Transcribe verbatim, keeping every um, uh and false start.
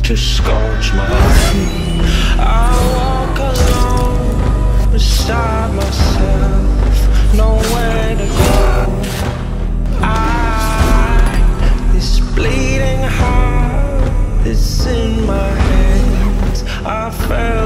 to scorch my feet. I walk alone beside myself, nowhere to go. I, this bleeding heart that's in my hands, I felt